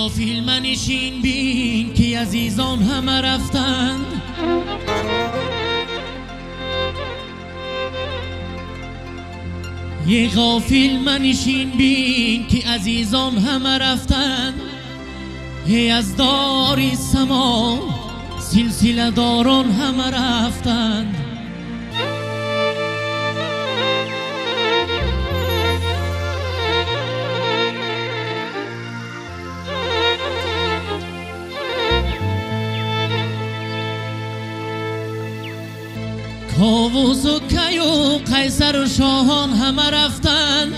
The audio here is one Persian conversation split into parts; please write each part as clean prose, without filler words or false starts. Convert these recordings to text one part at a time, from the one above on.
غافل منشین بین که عزیزان همه رفتند. یه غافل منشین بین که عزیزان همه رفتند. هی از داری سما سلسله داران همه رفتند. کاووس و کی و قیصر و شاهان همه رفتند.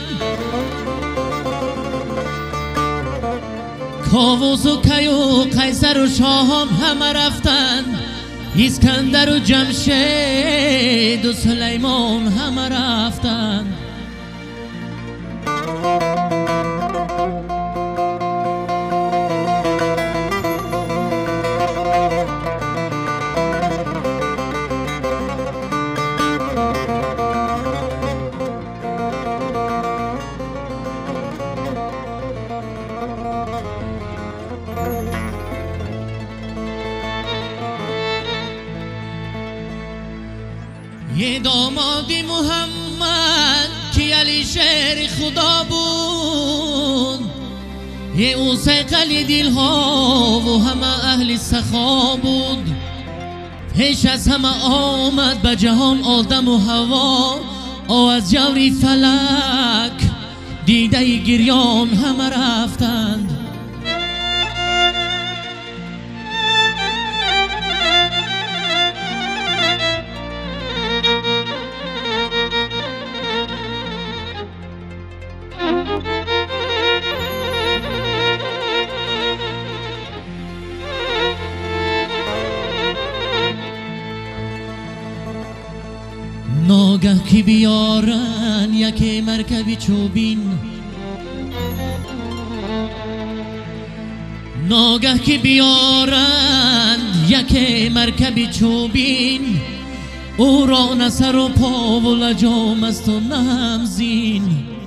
کاووس و کی و قیصر و شاهان همه رفتند. اسکندر و جمشید و سلیمان همه رفتند. یه داماد محمد که علی شهر خدا بود. یه او سیقل دلها و همه اهل سخا بود. پیش از همه آمد به جهان آدم و هوا. او از جوری فلک دیده گریان همه رفتند. ناگه که بیارن یک مرکبی چوبین. ناگه که بیارن یک مرکبی چوبین. او را نه سر و پا و لجام است و نه همزین.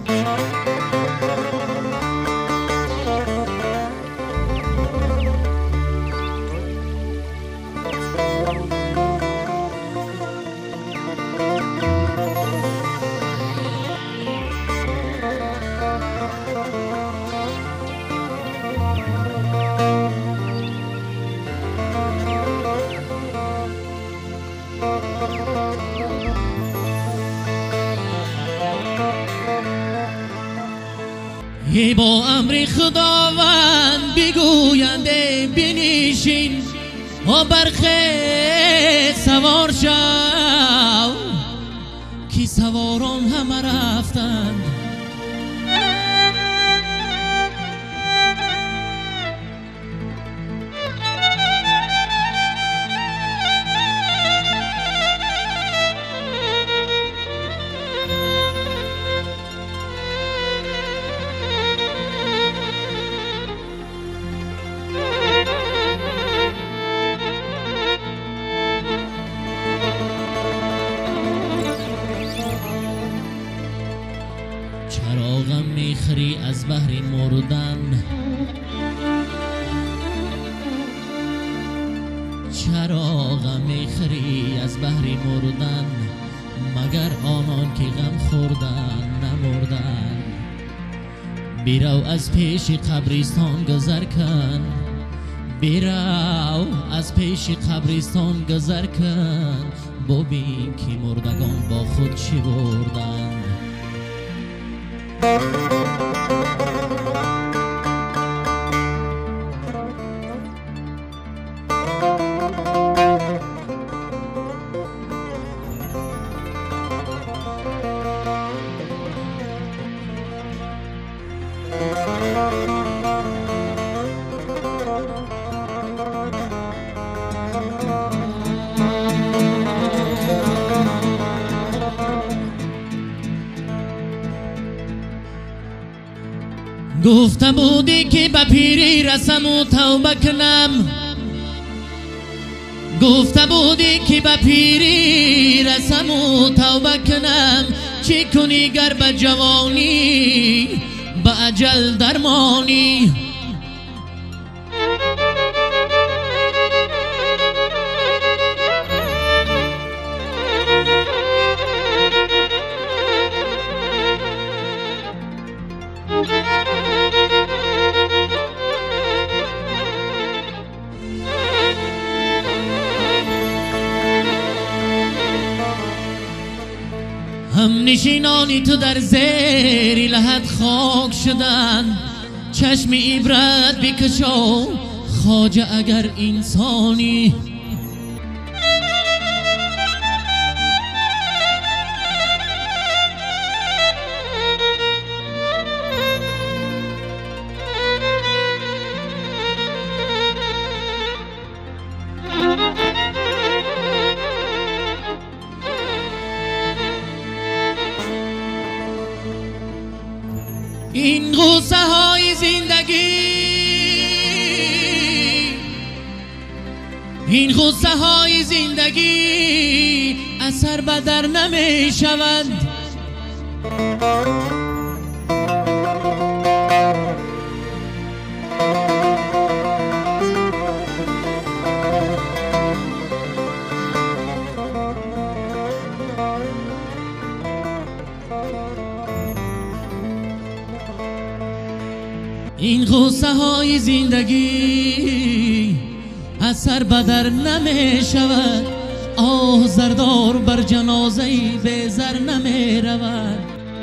یه با امر خداوند بگوینده بنشین و برخه سوار شو که سواران همه رفتند. چراغم میخری از بحر مردن. چراغم میخری از بحر مردن. مگر آنان که غم خوردن نمردن. بیرو از پیش قبرستان گذر کن. بیرو از پیش قبرستان گذر کن. ببین که مردگان با خود چی بردن. گفته بودی که به پیری رسم و توبه کنم. گفته بودی که به پیری رسم و توبه کنم. چی کنی گر به جوانی به اجل درمانی. هم نشینانی تو در زیر لحد خاک شدن. چشم عبرت بکشو خواجه اگر انسانی. این غصه های زندگی، این غصه های زندگی اثر به در نمی شود. این غصه های زندگی اثر به در نمی شود. آه زردار بر جنازه به زر نمی رود.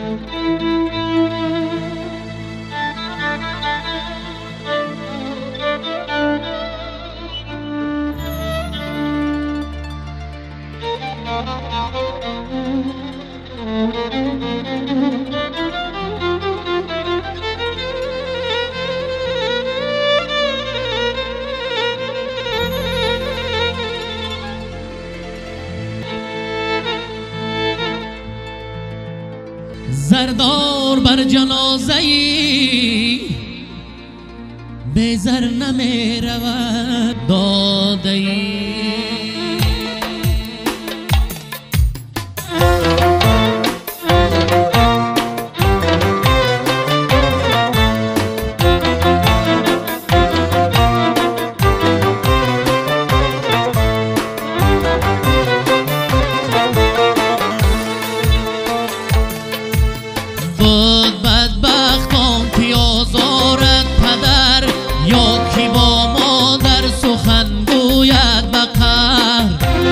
زردار بر جنازه‌ای به زر نمی رود. داده‌ای بود بدبختان که آزارد پدر، یا کی با مادر سخن گوید به قهر.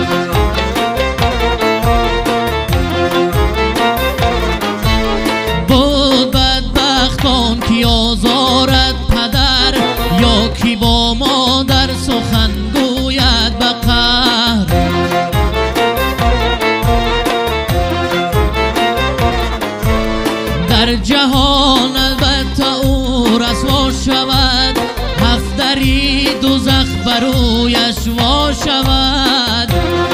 بود بدبختان که آزارد پدر، یا کی با مادر سخن گوید به قهر. در جهان البته او رسوا شود، هفت دری دوزخ برویش وا شود.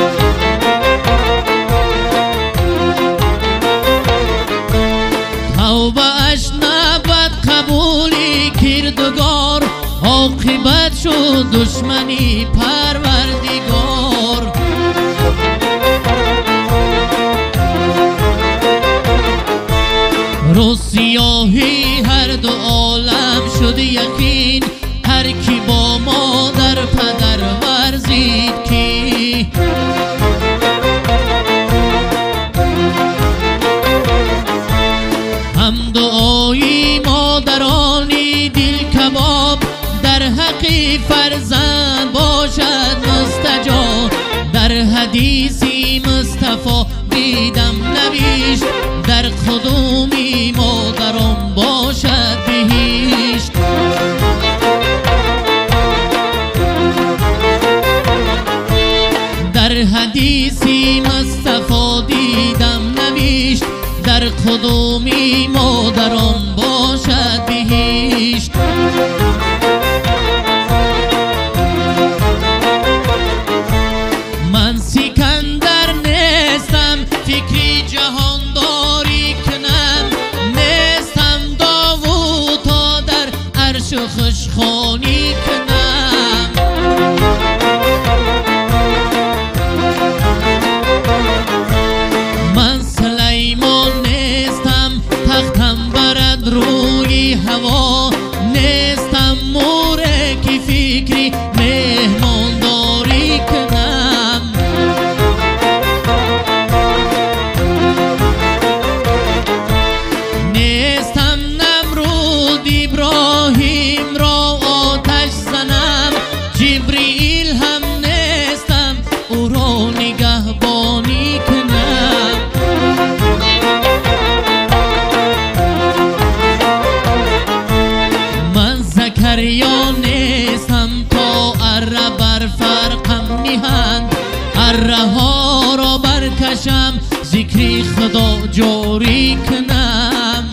توبه اش نبود قبولی کردگار، عاقبت شد دشمنی پروردگار. روز سیاهی هر دو عالم شد یقین، هر کی با مادر پدر ورزید کی. هم دعای مادرانی دل کباب، در حق فرزند باشد مستجاب. در حدیثی مصطفی دیدم نوشت، در خدومی مادران باشد بهشت. در حدیثی مصطفی دیدم نوشت، در خدومی مادران باشد بهشت. من سکندر نیستم فکری جهانداری کنم، نیستم داوود تا در عرش خوشخوانی کنم. من سلیمان نیستم تختم برد روی هوا، نیستم خدا جاری کنم.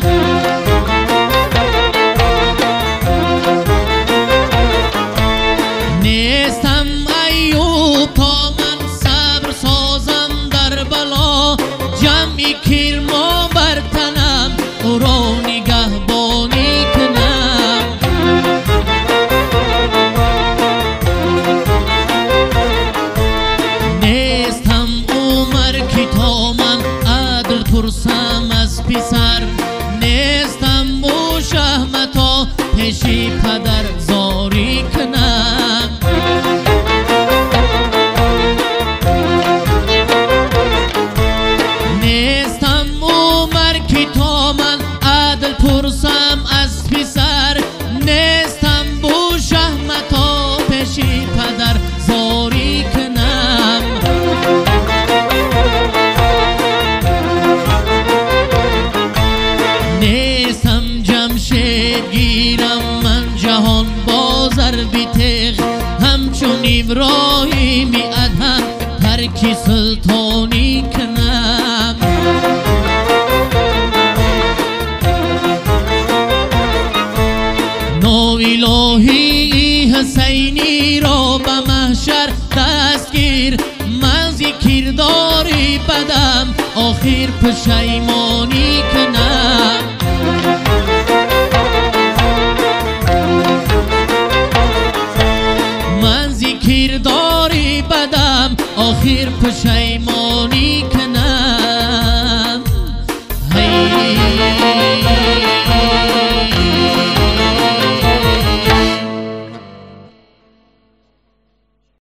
نیستم ایوب تا من صبر سازم در بلا، جمعی کرما بر تنم او را نگهبانی کنم. نیستم عمر که تا من عدل پرسم از پسر، نیستم او شهمتا پیش پدر زاری کنم. نیستم عمر که تا من عدل پرسم از پسر، نیستم او شهمتا پیش پدر زاری کنم. نیستم جمشید گیرم من جهان بازر بیتیغ، همچون ابراهیم ادهم ترک سلطانی کنم. نو الهی حسینی را به محشر دستگیر، من ز کرداری بدم آخر پشیمانی کنم. من ز کرداری بدم آخر پشیمانی